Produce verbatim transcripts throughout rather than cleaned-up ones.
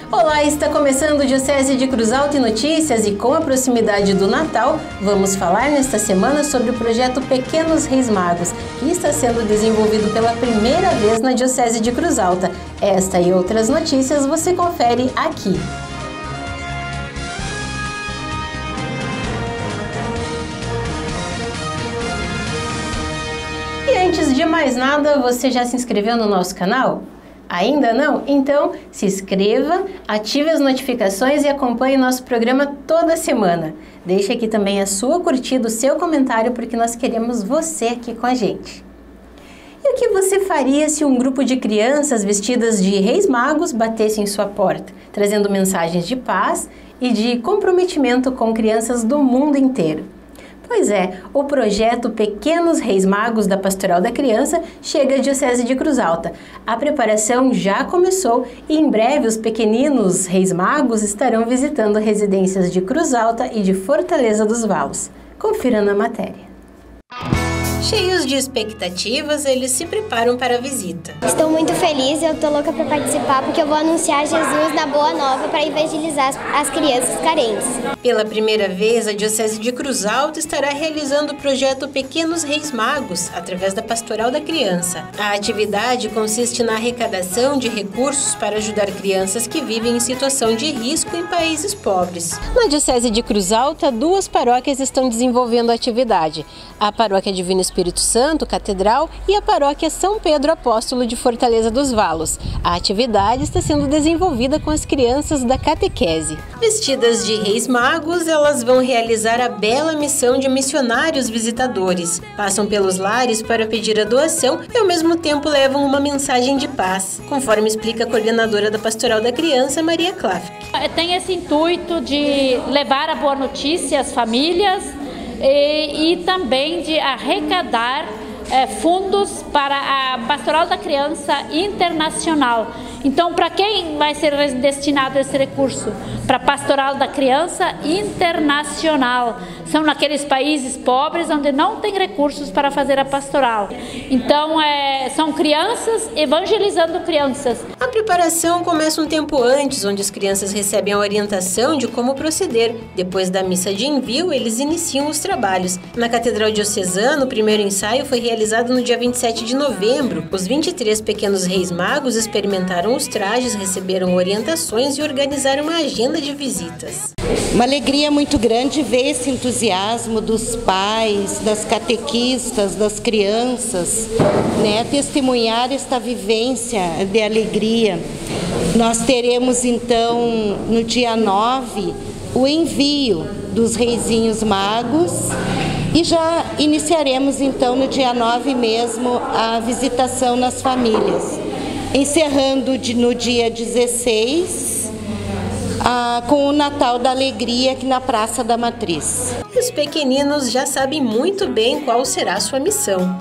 Olá, está começando o Diocese de Cruz Alta e Notícias e com a proximidade do Natal, vamos falar nesta semana sobre o projeto Pequenos Reis Magos, que está sendo desenvolvido pela primeira vez na Diocese de Cruz Alta. Esta e outras notícias você confere aqui. E antes de mais nada, você já se inscreveu no nosso canal? Ainda não? Então se inscreva, ative as notificações e acompanhe nosso programa toda semana. Deixe aqui também a sua curtida, o seu comentário, porque nós queremos você aqui com a gente. E o que você faria se um grupo de crianças vestidas de reis magos batesse em sua porta, trazendo mensagens de paz e de comprometimento com crianças do mundo inteiro? Pois é, o projeto Pequenos Reis Magos da Pastoral da Criança chega à Diocese de Cruz Alta. A preparação já começou e em breve os pequeninos Reis Magos estarão visitando residências de Cruz Alta e de Fortaleza dos Valos. Confira na matéria. Cheios de expectativas, eles se preparam para a visita. Estou muito feliz, eu estou louca para participar porque eu vou anunciar Jesus na Boa Nova para evangelizar as, as crianças carentes. Pela primeira vez, a Diocese de Cruz Alta estará realizando o projeto Pequenos Reis Magos, através da Pastoral da Criança. A atividade consiste na arrecadação de recursos para ajudar crianças que vivem em situação de risco em países pobres. Na Diocese de Cruz Alta, duas paróquias estão desenvolvendo a atividade. A Paróquia Divino Espírito Santo, Catedral, e a Paróquia São Pedro Apóstolo de Fortaleza dos Valos. A atividade está sendo desenvolvida com as crianças da catequese. Vestidas de reis magos, elas vão realizar a bela missão de missionários visitadores. Passam pelos lares para pedir a doação e ao mesmo tempo levam uma mensagem de paz, conforme explica a coordenadora da Pastoral da Criança, Maria Klafk. Tem esse intuito de levar a boa notícia às famílias e, e também de arrecadar é, fundos para a Pastoral da Criança Internacional. Então, para quem vai ser destinado esse recurso? Para a Pastoral da Criança Internacional. São naqueles países pobres onde não tem recursos para fazer a pastoral. Então, é, são crianças evangelizando crianças. A preparação começa um tempo antes, onde as crianças recebem a orientação de como proceder. Depois da missa de envio, eles iniciam os trabalhos. Na Catedral Diocesana, o primeiro ensaio foi realizado no dia vinte e sete de novembro. Os vinte e três pequenos reis magos experimentaram os trajes, receberam orientações e organizaram uma agenda de visitas. Uma alegria muito grande ver esse entusiasmo dos pais, das catequistas, das crianças, né? Testemunhar esta vivência de alegria. Nós teremos então no dia nove o envio dos reizinhos magos e já iniciaremos então no dia nove mesmo a visitação nas famílias. Encerrando no dia dezesseis, ah, com o Natal da Alegria aqui na Praça da Matriz. Os pequeninos já sabem muito bem qual será a sua missão.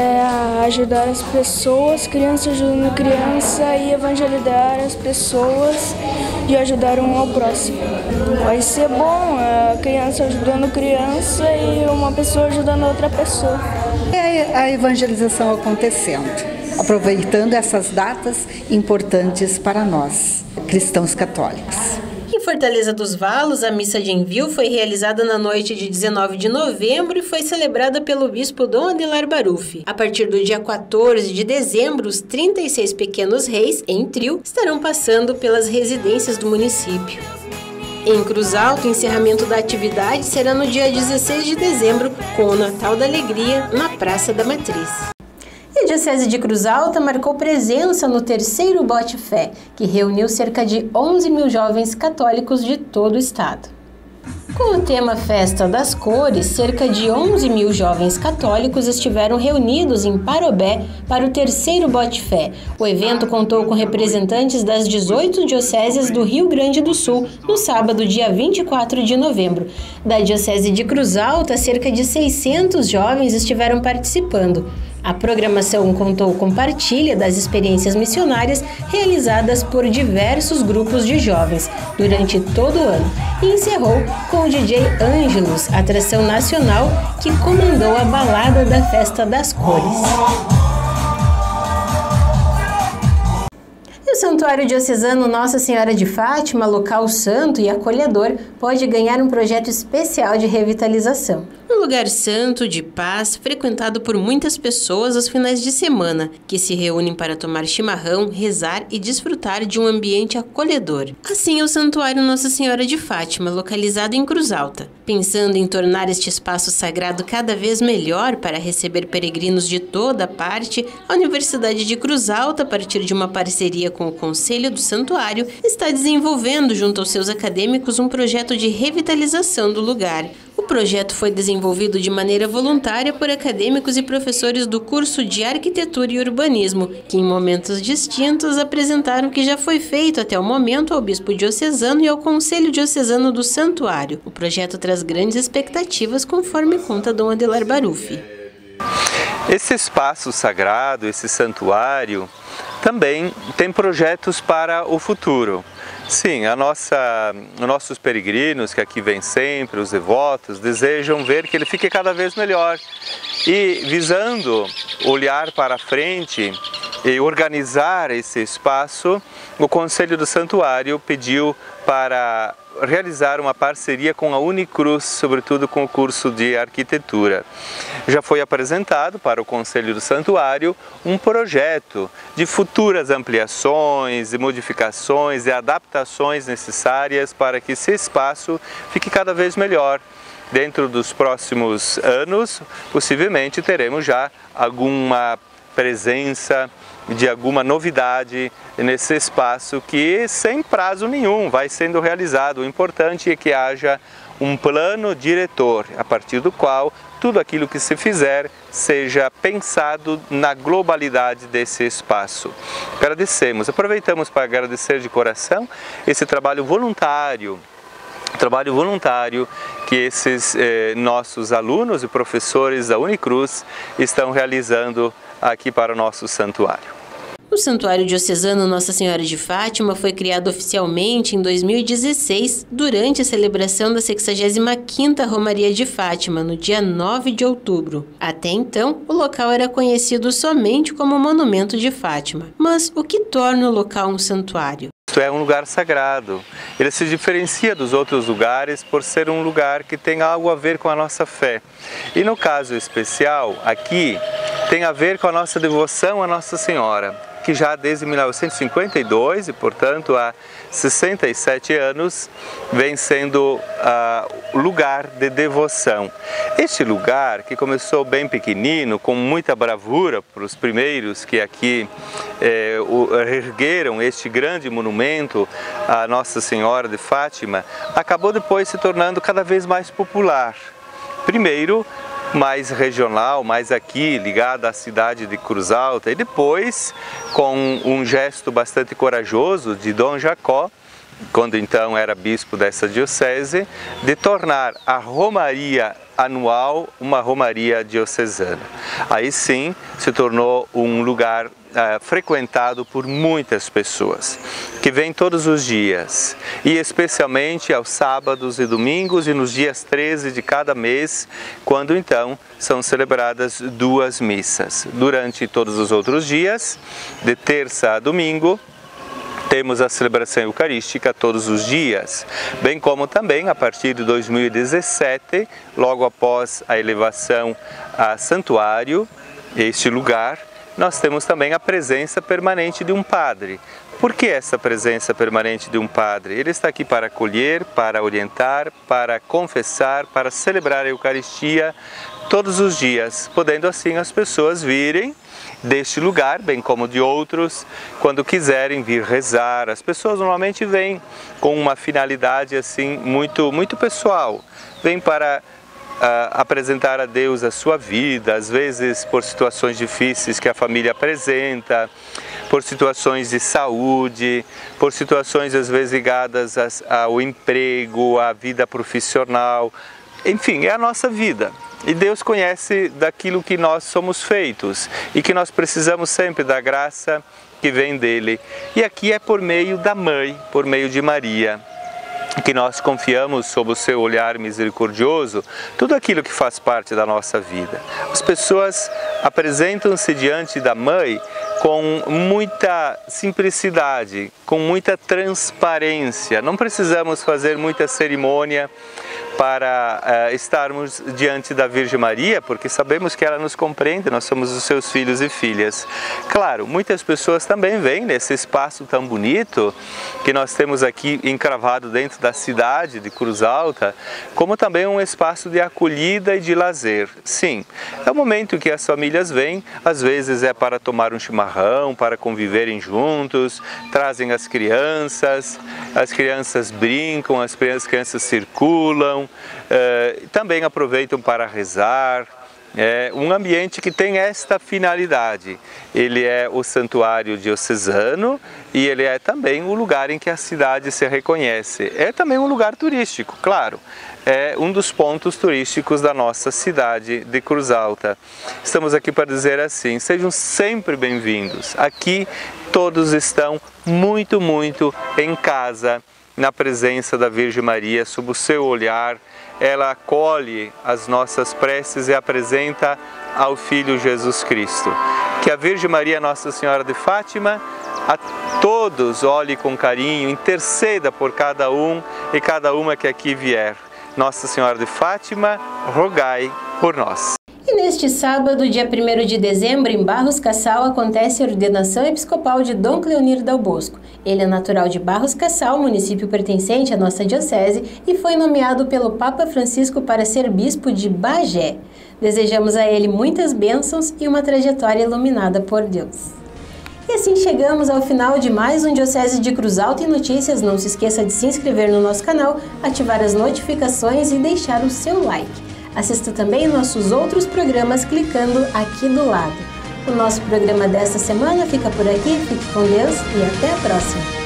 É ajudar as pessoas, crianças ajudando criança e evangelizar as pessoas e ajudar um ao próximo. Vai ser bom, a criança ajudando criança e uma pessoa ajudando outra pessoa. É a evangelização acontecendo, aproveitando essas datas importantes para nós, cristãos católicos. Em Fortaleza dos Valos, a missa de envio foi realizada na noite de dezenove de novembro e foi celebrada pelo bispo Dom Adelar Baruffi. A partir do dia quatorze de dezembro, os trinta e seis pequenos reis, em trio, estarão passando pelas residências do município. Em Cruz Alta, o encerramento da atividade será no dia dezesseis de dezembro, com o Natal da Alegria na Praça da Matriz. E a Diocese de Cruz Alta marcou presença no terceiro Bote Fé, que reuniu cerca de onze mil jovens católicos de todo o estado. Com o tema Festa das Cores, cerca de onze mil jovens católicos estiveram reunidos em Parobé para o terceiro Bote Fé. O evento contou com representantes das dezoito dioceses do Rio Grande do Sul, no sábado, dia vinte e quatro de novembro. Da Diocese de Cruz Alta, cerca de seiscentos jovens estiveram participando. A programação contou com partilha das experiências missionárias realizadas por diversos grupos de jovens durante todo o ano e encerrou com o D J Ângelos, atração nacional que comandou a balada da Festa das Cores. E o Santo Santuário Diocesano Nossa Senhora de Fátima, local santo e acolhedor, pode ganhar um projeto especial de revitalização. Um lugar santo, de paz, frequentado por muitas pessoas aos finais de semana, que se reúnem para tomar chimarrão, rezar e desfrutar de um ambiente acolhedor. Assim é o Santuário Nossa Senhora de Fátima, localizado em Cruz Alta. Pensando em tornar este espaço sagrado cada vez melhor para receber peregrinos de toda parte, a Universidade de Cruz Alta, a partir de uma parceria com o Conselho do Santuário, está desenvolvendo junto aos seus acadêmicos um projeto de revitalização do lugar. O projeto foi desenvolvido de maneira voluntária por acadêmicos e professores do curso de Arquitetura e Urbanismo, que em momentos distintos apresentaram o que já foi feito até o momento ao Bispo Diocesano e ao Conselho Diocesano do Santuário. O projeto traz grandes expectativas, conforme conta Dom Adelar Baruffi. Esse espaço sagrado, esse santuário, também tem projetos para o futuro. Sim, a nossa, os nossos peregrinos que aqui vêm sempre, os devotos, desejam ver que ele fique cada vez melhor. E visando olhar para frente e organizar esse espaço, o Conselho do Santuário pediu para realizar uma parceria com a Unicruz, sobretudo com o curso de Arquitetura. Já foi apresentado para o Conselho do Santuário um projeto de futuras ampliações e modificações e adaptações necessárias para que esse espaço fique cada vez melhor. Dentro dos próximos anos, possivelmente teremos já alguma presença de alguma novidade nesse espaço que, sem prazo nenhum, vai sendo realizado. O importante é que haja um plano diretor, a partir do qual tudo aquilo que se fizer seja pensado na globalidade desse espaço. Agradecemos, aproveitamos para agradecer de coração esse trabalho voluntário, trabalho voluntário que esses eh, nossos alunos e professores da Unicruz estão realizando aqui para o nosso santuário. O Santuário Diocesano Nossa Senhora de Fátima foi criado oficialmente em dois mil e dezesseis, durante a celebração da sexagésima quinta Romaria de Fátima, no dia nove de outubro. Até então, o local era conhecido somente como Monumento de Fátima. Mas o que torna o local um santuário? Isto é um lugar sagrado. Ele se diferencia dos outros lugares por ser um lugar que tem algo a ver com a nossa fé. E no caso especial, aqui, tem a ver com a nossa devoção à Nossa Senhora, que já desde mil novecentos e cinquenta e dois, e portanto há sessenta e sete anos, vem sendo uh, lugar de devoção. Este lugar, que começou bem pequenino, com muita bravura para os primeiros que aqui eh, ergueram este grande monumento à Nossa Senhora de Fátima, acabou depois se tornando cada vez mais popular. Primeiro, mais regional, mais aqui, ligada à cidade de Cruz Alta, e depois, com um gesto bastante corajoso de Dom Jacó, quando então era bispo dessa diocese, de tornar a romaria anual uma romaria diocesana. Aí sim se tornou um lugar Uh, frequentado por muitas pessoas, que vêm todos os dias, e especialmente aos sábados e domingos e nos dias treze de cada mês, quando então são celebradas duas missas. Durante todos os outros dias, de terça a domingo, temos a celebração eucarística todos os dias, bem como também a partir de dois mil e dezessete, logo após a elevação a santuário, este lugar, nós temos também a presença permanente de um padre. Por que essa presença permanente de um padre? Ele está aqui para acolher, para orientar, para confessar, para celebrar a Eucaristia todos os dias, podendo assim as pessoas virem deste lugar, bem como de outros, quando quiserem vir rezar. As pessoas normalmente vêm com uma finalidade assim muito, muito pessoal, vêm para Uh, apresentar a Deus a sua vida, às vezes por situações difíceis que a família apresenta, por situações de saúde, por situações às vezes ligadas ao emprego, à vida profissional, enfim, é a nossa vida. E Deus conhece daquilo que nós somos feitos e que nós precisamos sempre da graça que vem dele. E aqui é por meio da Mãe, por meio de Maria, que nós confiamos sob o seu olhar misericordioso tudo aquilo que faz parte da nossa vida. As pessoas apresentam-se diante da Mãe com muita simplicidade, com muita transparência. Não precisamos fazer muita cerimônia para uh, estarmos diante da Virgem Maria, porque sabemos que ela nos compreende, nós somos os seus filhos e filhas. Claro, muitas pessoas também vêm nesse espaço tão bonito que nós temos aqui encravado dentro da cidade de Cruz Alta, como também um espaço de acolhida e de lazer. Sim, é o momento que as famílias vêm, às vezes é para tomar um chimarrão, para conviverem juntos, trazem as crianças, as crianças brincam, as crianças circulam, Uh, também aproveitam para rezar. É um ambiente que tem esta finalidade. Ele é o santuário diocesano e ele é também o lugar em que a cidade se reconhece. É também um lugar turístico, claro. É um dos pontos turísticos da nossa cidade de Cruz Alta. Estamos aqui para dizer assim, sejam sempre bem-vindos. Aqui todos estão muito, muito em casa, na presença da Virgem Maria, sob o seu olhar. Ela acolhe as nossas preces e apresenta ao Filho Jesus Cristo. Que a Virgem Maria, Nossa Senhora de Fátima, a todos olhe com carinho, interceda por cada um e cada uma que aqui vier. Nossa Senhora de Fátima, rogai por nós. E neste sábado, dia primeiro de dezembro, em Barros Cassal, acontece a ordenação episcopal de Dom Cleonir Dal Bosco. Ele é natural de Barros Cassal, município pertencente à nossa diocese, e foi nomeado pelo Papa Francisco para ser bispo de Bagé. Desejamos a ele muitas bênçãos e uma trajetória iluminada por Deus. E assim chegamos ao final de mais um Diocese de Cruz Alta em Notícias. Não se esqueça de se inscrever no nosso canal, ativar as notificações e deixar o seu like. Assista também nossos outros programas clicando aqui do lado. O nosso programa desta semana fica por aqui. Fique com Deus e até a próxima!